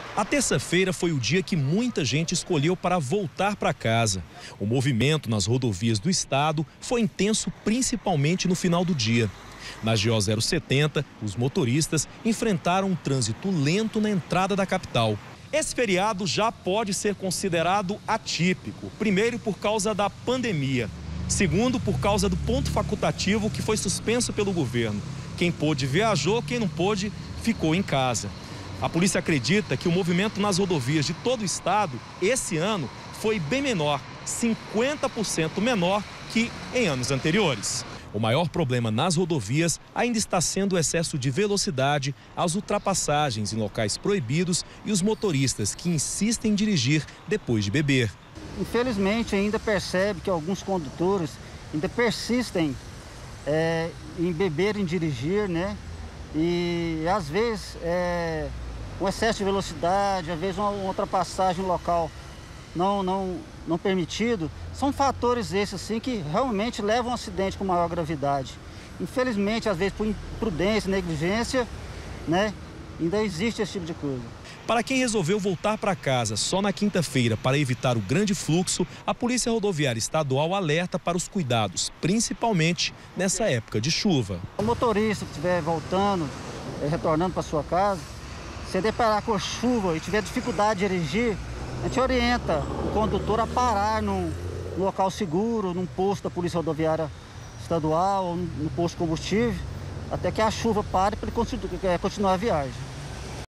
A terça-feira foi o dia que muita gente escolheu para voltar para casa. O movimento nas rodovias do estado foi intenso, principalmente no final do dia. Na GO 070, os motoristas enfrentaram um trânsito lento na entrada da capital. Esse feriado já pode ser considerado atípico. Primeiro, por causa da pandemia. Segundo, por causa do ponto facultativo que foi suspenso pelo governo. Quem pôde viajou, quem não pôde ficou em casa. A polícia acredita que o movimento nas rodovias de todo o estado, esse ano, foi bem menor, 50% menor que em anos anteriores. O maior problema nas rodovias ainda está sendo o excesso de velocidade, as ultrapassagens em locais proibidos e os motoristas que insistem em dirigir depois de beber. Infelizmente, ainda percebe que alguns condutores ainda persistem em beber, em dirigir, né? E às vezes um excesso de velocidade, às vezes uma ultrapassagem local não permitido, são fatores esses assim que realmente levam a um acidente com maior gravidade. Infelizmente, às vezes por imprudência, negligência, né, ainda existe esse tipo de coisa. Para quem resolveu voltar para casa só na quinta-feira para evitar o grande fluxo, a Polícia Rodoviária Estadual alerta para os cuidados, principalmente nessa época de chuva. O motorista que estiver voltando, retornando para sua casa, se deparar com chuva e tiver dificuldade de dirigir, a gente orienta o condutor a parar num local seguro, num posto da Polícia Rodoviária Estadual ou no posto de combustível, até que a chuva pare para ele continuar a viagem.